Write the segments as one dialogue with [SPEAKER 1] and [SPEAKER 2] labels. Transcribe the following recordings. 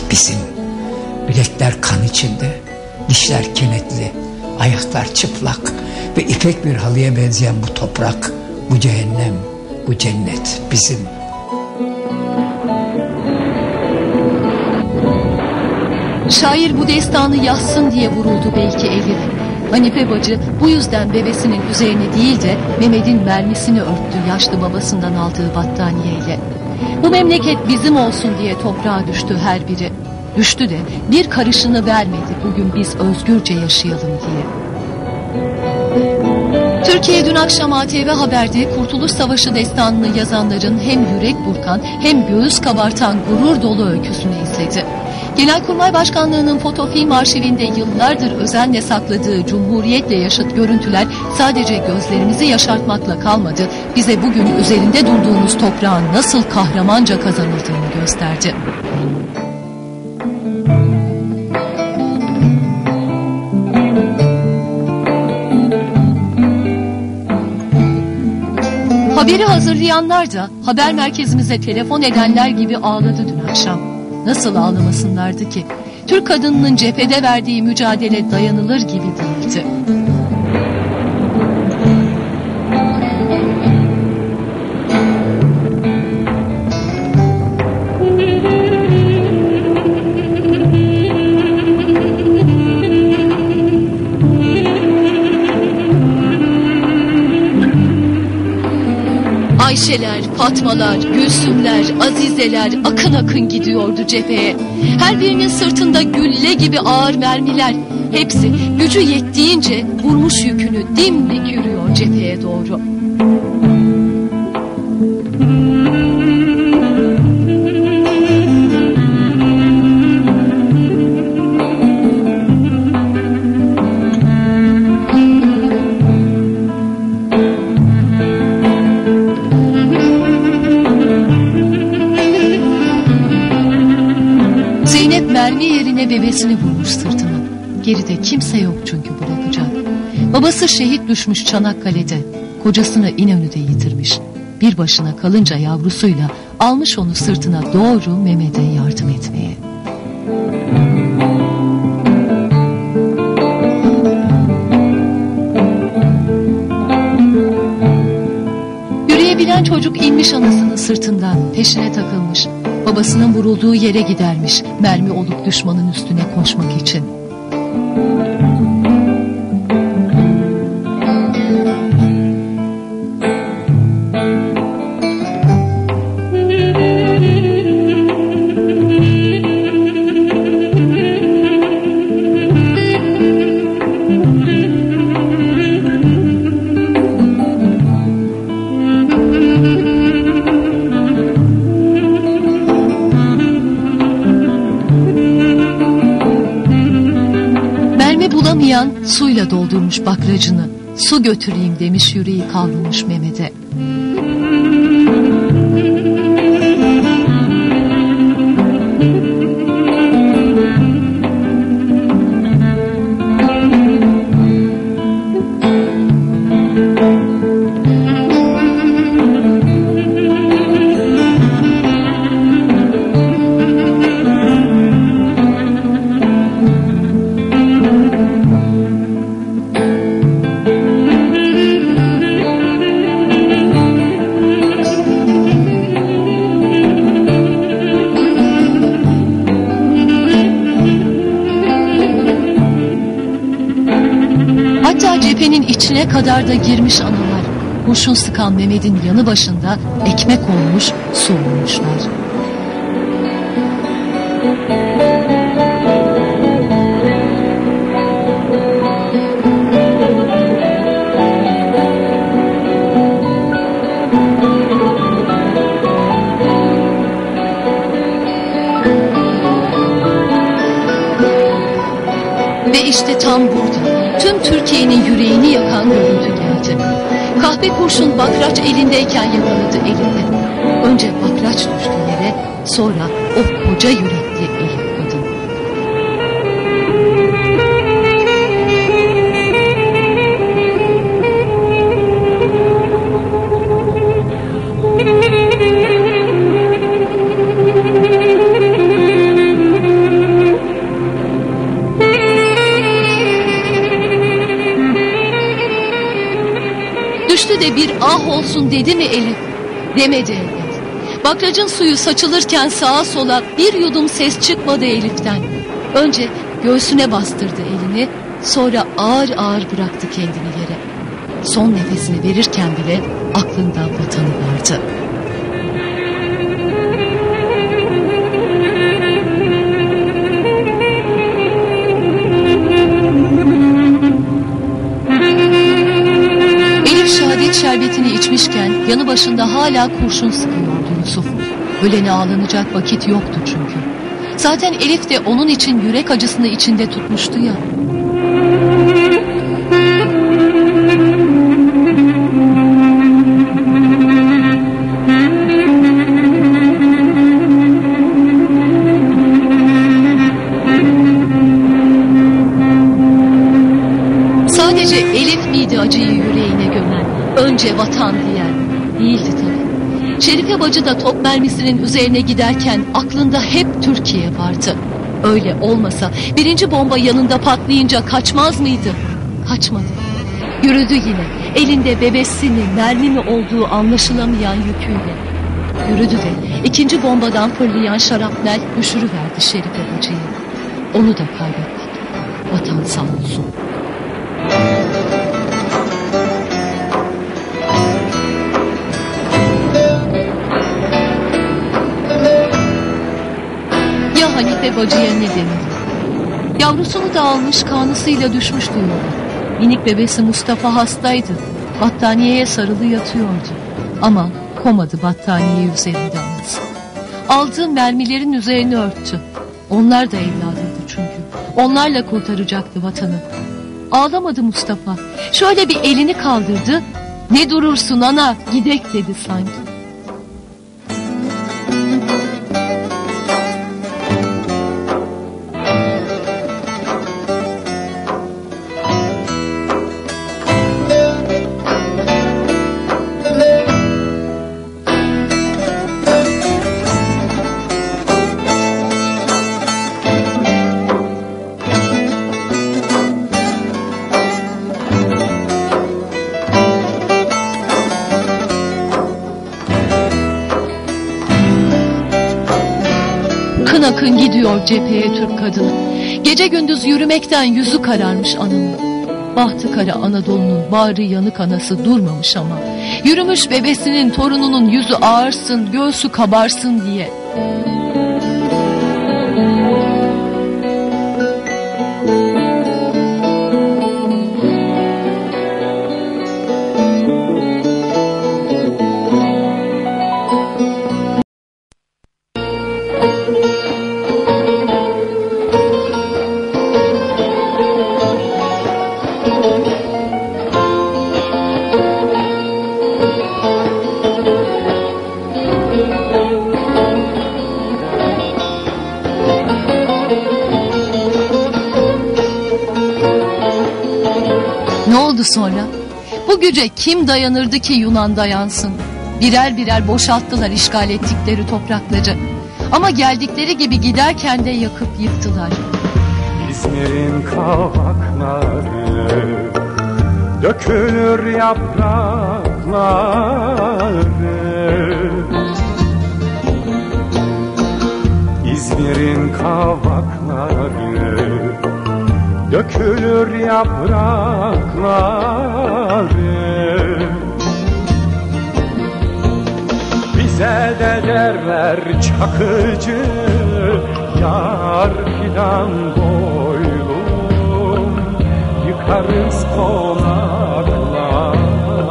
[SPEAKER 1] bizim. Bilekler kan içinde, dişler kenetli, ayaklar çıplak ve ipek bir halıya benzeyen bu toprak, bu cehennem, bu cennet bizim.
[SPEAKER 2] Şair bu destanı yazsın diye vuruldu belki eline. Hanife bacı bu yüzden bebesinin üzerine değil de Mehmet'in mermisini örttü yaşlı babasından aldığı battaniyeyle. Bu memleket bizim olsun diye toprağa düştü her biri. Düştü de bir karışını vermedi bugün biz özgürce yaşayalım diye. Türkiye dün akşam ATV Haber'de Kurtuluş Savaşı destanını yazanların hem yürek burkan hem göğüs kabartan gurur dolu öyküsünü izledi. Genelkurmay Başkanlığı'nın fotofilm arşivinde yıllardır özenle sakladığı Cumhuriyet'le yaşıt görüntüler sadece gözlerimizi yaşartmakla kalmadı, bize bugün üzerinde durduğumuz toprağın nasıl kahramanca kazanıldığını gösterdi. Haberi hazırlayanlar da haber merkezimize telefon edenler gibi ağladı dün akşam. Nasıl ağlamasınlardı ki? Türk kadınının cephede verdiği mücadele dayanılır gibi değildi. Ayşeler, Fatmalar, Gülsümler, Azizeler akın akın gidiyordu cepheye. Her birinin sırtında gülle gibi ağır mermiler. Hepsi gücü yettiğince vurmuş yükünü dimdik yürüyor cepheye doğru. Mermi yerine bebesini vurmuş sırtına. Geride kimse yok çünkü bırakacak. Babası şehit düşmüş Çanakkale'de. Kocasını İnönü'de yitirmiş. Bir başına kalınca yavrusuyla almış onu sırtına doğru Mehmet'e yardım etmeye. Yürüyebilen çocuk inmiş anasının sırtından, peşine takılmış. Babasının vurulduğu yere gidermiş, mermi olup düşmanın üstüne koşmak için. Bulamayan suyla doldurmuş bakracını, su götüreyim demiş yüreği kavrulmuş Mehmet'e. Hatta cephenin içine kadar da girmiş analar. Kurşun sıkan Mehmet'in yanı başında ekmek olmuş, su olmuşlar. Ve işte tam burada tüm Türkiye'nin yüreğini yakan görüntü geldi. Kahpe kurşun bakraç elindeyken yakaladı elinde. Önce bakraç düştü yere, sonra o koca yürekli Elif kadın. Şimdi de bir ah olsun dedi mi Elif? Demedi elbet. Bakracın suyu saçılırken sağa sola bir yudum ses çıkmadı Elif'ten. Önce göğsüne bastırdı elini, sonra ağır ağır bıraktı kendini yere. Son nefesini verirken bile aklında vatanı vardı. Elif şehadet şerbetini içmişken yanı başında hala kurşun sıkıyordu Yusuf. Ölene ağlanacak vakit yoktu çünkü. Zaten Elif de onun için yürek acısını içinde tutmuştu ya. Sadece Elif miydi acıyı yüreğine gömen, önce vatan diyen? Değildi tabii. Şerife bacı da top mermisinin üzerine giderken aklında hep Türkiye vardı. Öyle olmasa birinci bomba yanında patlayınca kaçmaz mıydı? Kaçmadı. Yürüdü yine, elinde bebesi mi mermi mi olduğu anlaşılamayan yüküyle. Yürüdü de ikinci bombadan fırlayan şarapnel düşürüverdi Şerife bacıyı. Onu da kaybettik. Vatan sağ olsun. Ya Hanife bacıya ne denir? Yavrusunu da almış, kanısıyla düşmüştü yola. Minik bebesi Mustafa hastaydı. Battaniyeye sarılı yatıyordu. Ama komadı battaniye üzerinde anası. Aldığı mermilerin üzerini örttü. Onlar da evladıydı çünkü. Onlarla kurtaracaktı vatanı. Ağlamadı Mustafa. Şöyle bir elini kaldırdı. Ne durursun ana, gidek dedi sanki. Akın akın gidiyor cepheye Türk kadını. Gece gündüz yürümekten yüzü kararmış anamın. Bahtı kara Anadolu'nun bağrı yanık anası durmamış ama. Yürümüş bebesinin torununun yüzü ağarsın, göğsü kabarsın diye. Ne oldu sonra? Bu güce kim dayanırdı ki Yunan dayansın? Birer birer boşalttılar işgal ettikleri toprakları. Ama geldikleri gibi giderken de yakıp yıktılar.
[SPEAKER 3] İzmir'in kavakları dökülür yaprakları. İzmir'in kavakları dökülür yaprakları. Bize de derler çakıcı, yar fidan boylum, yıkarız konakları.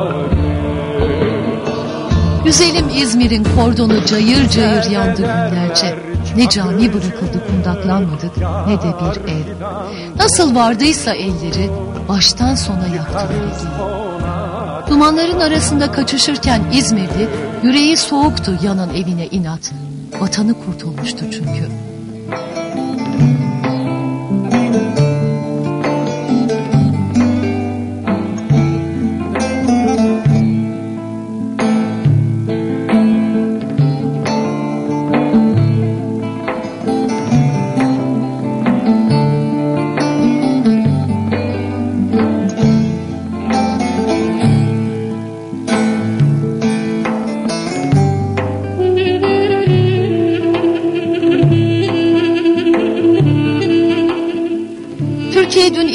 [SPEAKER 2] Güzelim İzmir'in kordonu cayır cayır yandı günlerce. Ne cami bırakıldı kundaklanmadık, ne de bir ev. Nasıl vardıysa elleri baştan sona yaktılar evi. Dumanların arasında kaçışırken İzmirli, yüreği soğuktu yanan evine inat. Vatanı kurtulmuştu çünkü.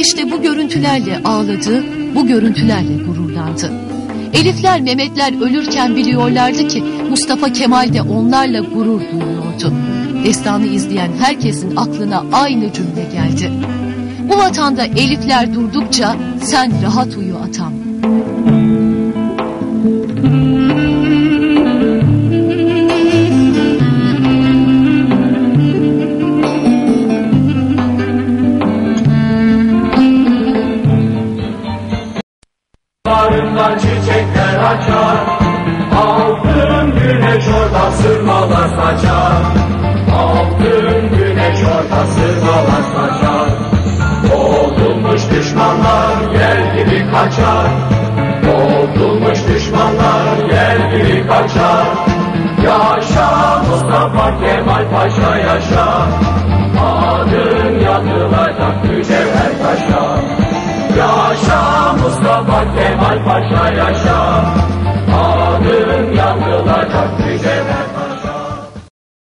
[SPEAKER 2] İşte bu görüntülerle ağladı, bu görüntülerle gururlandı. Elifler, Mehmetler ölürken biliyorlardı ki Mustafa Kemal de onlarla gurur duyuyordu. Destanı izleyen herkesin aklına aynı cümle geldi. Bu vatanda Elifler durdukça sen rahat uyu atam.
[SPEAKER 3] Bağrından çiçekler açar, altın güneş orada sırmalar saçar. Altın güneş orada sırmalar saçar. Boğulmuş düşmanlar yer gibi kaçar. Boğulmuş düşmanlar yer gibi kaçar. Yaşa Mustafa Kemal Paşa yaşa, adın yazılacak mücevher taşa. Yaşa Mustafa Kemal Paşa yaşa.